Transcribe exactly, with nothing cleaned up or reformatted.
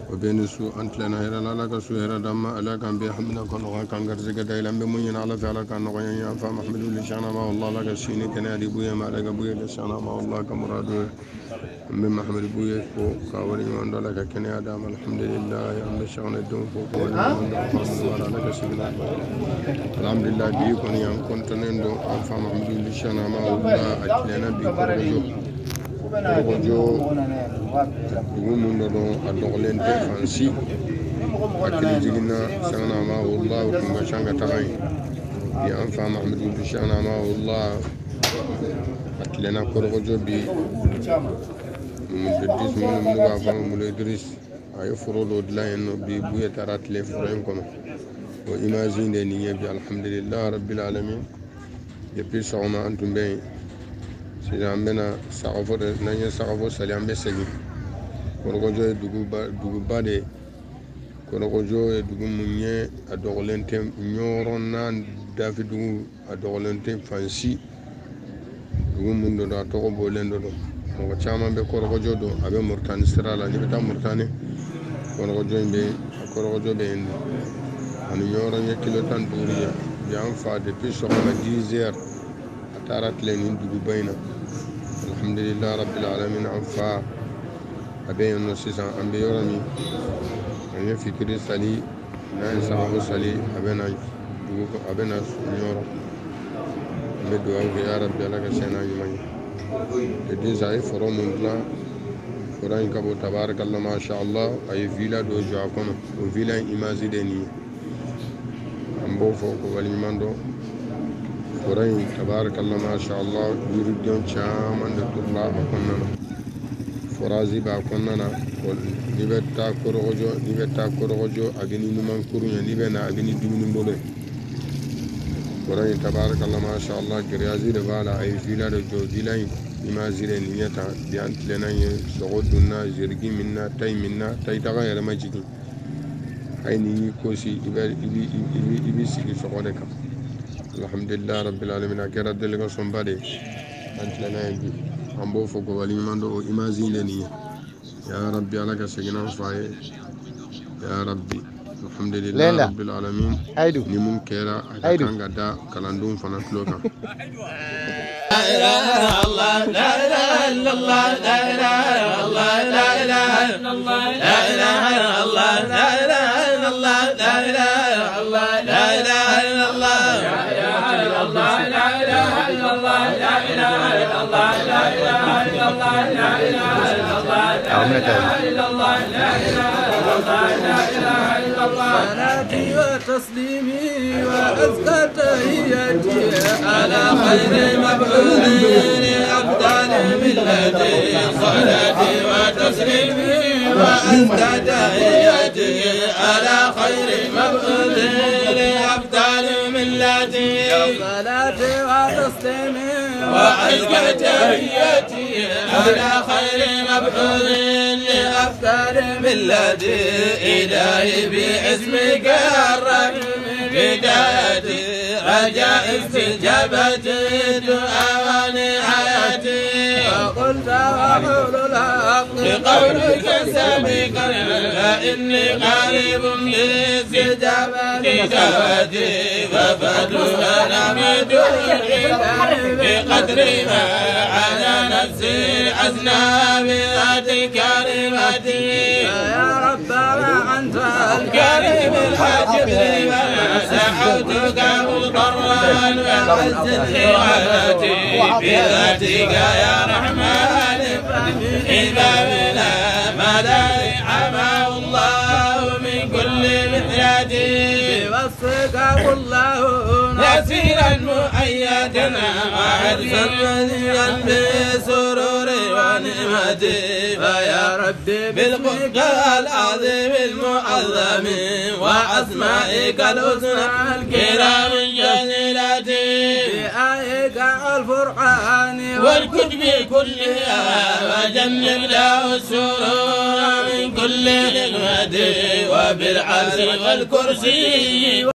وبين سوء أنت لنا هيرا لا لك سوء هيرا دم على كان بيحمدنا كن وغا كان غرزك دايلا بمين على فعل كان نغيا يا فمحمد لشانا ما الله لك الشيني كان يدي بويا ما لك بويا لشانا ما الله كمرادو من محمد بويا فو كاولي من لك كان يا دام الحمد لله يا أم الشغل الدون فو كاولي من الله لك سيدنا الحمد لله بيكون يا كنت نندو فمحمد لشانا ما الله أجلنا بيكون Kojo dugu mun do a dogolen te fansi akili jigina sangna ma wallah kunga shanga tagay bi an fa mahmud bi shana ma wallah atlena kojo bi mudis mun mun ba fa mun idris ay furodo dlayen bi buye tarat le furen kono o imagine ni bi alhamdulillah rabbil alamin depuis sawma antum bay sidan bena sagafo de nanye sagafo sali ambe segi korogojo e dugu ba dugu bade korogojo e dugu munye adogolente nyoron nan dafi dugu adogolente fansi dugu mundo da to ko bolendo do mo chama be korogojo do abe murtani sirala ni beta murtani korogojo be korogojo be en anu nyoron ye kilo tan duriya yan fa depuis so ma dix heures atarat lenin dugu bayna alhamdulillah rabbil alamin afa abe no sisa ambe yorami anya fikri sali na sahabu sali abena dugu abena nyoro me do ya rabbi ala ka sena yimani de desai foro mundla quran kabo tabarakallah ma sha Allah ay villa do jo kono o villa image de ni ambo fo ko wali mando Quran tabarakallah ma sha Allah yuridion chaman de tulla akonna forazi ba konna na libetta korojo libetta korojo agini numan kurunya libena agini dumini mbole Quran tabarakallah ma sha Allah griazi de bala ay fila de jo dilay imazire niyata biant lenanye sogoduna jirgi minna tay minna tay daga yara majigi ayni kosi ibi ibi ibi ibi sigi sogodeka alhamdulillah rabbil alamin akira delega sombade antlana bi ambo foko wali mando o imagine ni ya rabbi alaka segina faye ya rabbi alhamdulillah rabbil alamin ni mun kera akanga da kalandum fana kloka la ilaha illallah la ilaha illallah la ilaha illallah la ilaha illallah la ilaha illallah la ilaha illallah la ilaha illallah la ilaha illallah الله لا إله إلا الله لا إله إلا الله لا إله إلا الله لا إله إلا الله لا إله إلا الله لا إله إلا الله لا إله إلا الله صلاتي وتسليمي وأزكى تحياتي على خير مبعوث لأبدال ملتي صلاتي وتسليمي وأزكى تحياتي على خير مبعوث لأبدال ملتي صلاتي وتسليمي وأزكى تحياتي على خير مبعوث لأفكار ملتي إلهي باسمك الرحيم بدايتي رجاء استجابة دعاء حياتي وقلت وقول الحق بقولك سابقا إني قريب لاستجابة دعوتي ففتوها نمد بقدر ما على نفسي عزنا بذات كلمتي يا ربنا أنت الكريم الحاجب لما سحوتك مضطرا وعزت حياتي بذاتك يا رحمن إمامنا مدى عماه الله من كل مثلتي بوصفك الله نسيرا مؤيدنا وعزا مذيا بسرور ونعمتي فيا ربي بالقدس العظيم المعظم وأسمائك الحسنى الكرام الجليلة بآيك الفرقان والكتب كلها وجنبنا السرور من كل نعمة وبالعرش والكرسي